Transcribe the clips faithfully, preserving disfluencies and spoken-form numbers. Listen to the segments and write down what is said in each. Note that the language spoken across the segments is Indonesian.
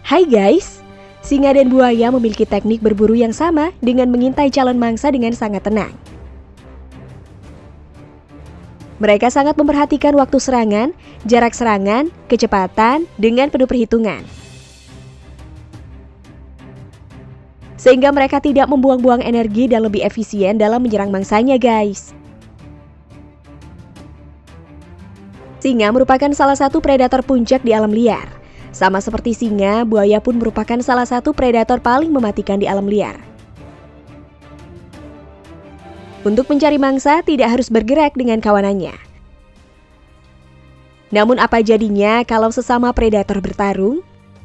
Hai guys, singa dan buaya memiliki teknik berburu yang sama dengan mengintai calon mangsa dengan sangat tenang. Mereka sangat memperhatikan waktu serangan, jarak serangan, kecepatan, dengan penuh perhitungan. Sehingga mereka tidak membuang-buang energi dan lebih efisien dalam menyerang mangsanya guys. Singa merupakan salah satu predator puncak di alam liar. Sama seperti singa, buaya pun merupakan salah satu predator paling mematikan di alam liar. Untuk mencari mangsa tidak harus bergerak dengan kawanannya. Namun apa jadinya kalau sesama predator bertarung?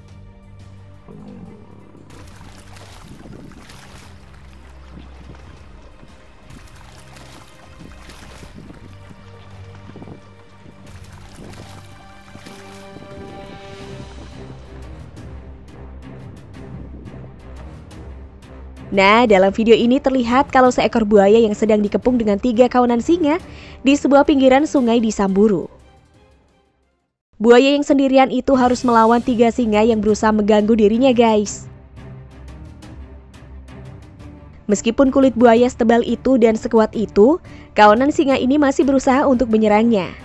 Nah, dalam video ini terlihat kalau seekor buaya yang sedang dikepung dengan tiga kawanan singa di sebuah pinggiran sungai di Samburu. Buaya yang sendirian itu harus melawan tiga singa yang berusaha mengganggu dirinya guys. Meskipun kulit buaya setebal itu dan sekuat itu, kawanan singa ini masih berusaha untuk menyerangnya.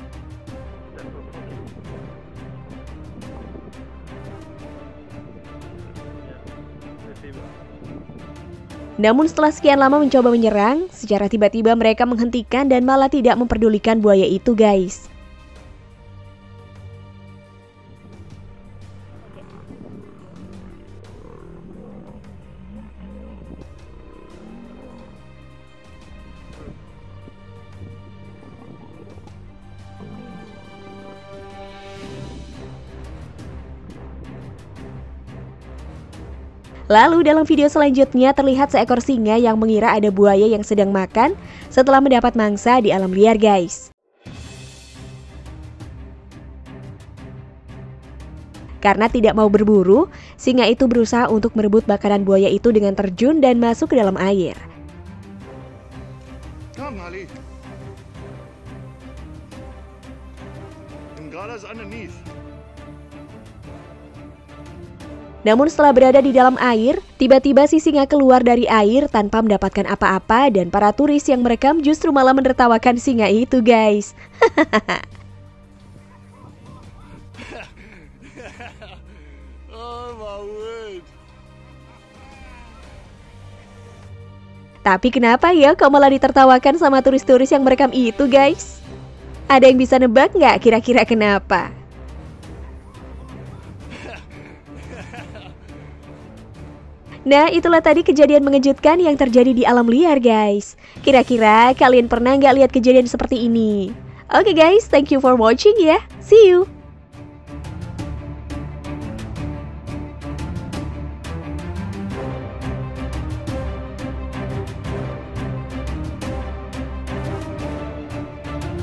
Namun setelah sekian lama mencoba menyerang, secara tiba-tiba mereka menghentikan dan malah tidak memperdulikan buaya itu guys. Lalu dalam video selanjutnya terlihat seekor singa yang mengira ada buaya yang sedang makan setelah mendapat mangsa di alam liar guys. Karena tidak mau berburu, singa itu berusaha untuk merebut makanan buaya itu dengan terjun dan masuk ke dalam air. Namun setelah berada di dalam air, tiba-tiba si singa keluar dari air tanpa mendapatkan apa-apa dan para turis yang merekam justru malah menertawakan singa itu guys. Tapi kenapa ya kok malah ditertawakan sama turis-turis yang merekam itu guys? Ada yang bisa nebak nggak kira-kira kenapa? Nah, itulah tadi kejadian mengejutkan yang terjadi di alam liar guys. Kira-kira kalian pernah nggak lihat kejadian seperti ini? Oke guys, thank you for watching ya. See you!